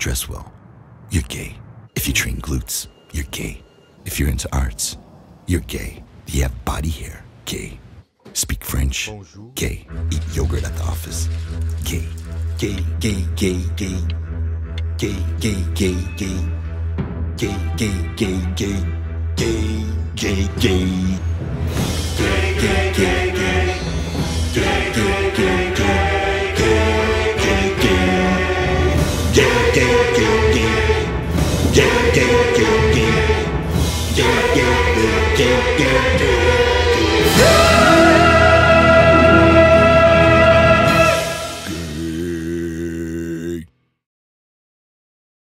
dress well, you're gay. If you train glutes, you're gay. If you're into arts, you're gay. Do you have body hair? Gay. Speak French? Gay. Eat yogurt at the office? Gay. Gay, gay, gay, gay. Gay, gay, gay, gay. Gay, gay, gay, gay. Gay, gay, gay. Gay, gay, gay, gay. Gay, gay, gay, gay. Gay, gay, gay. Gay, gay, gay, gay. Gay, gay, gay, gay. Gay, gay, gay, gay, gay.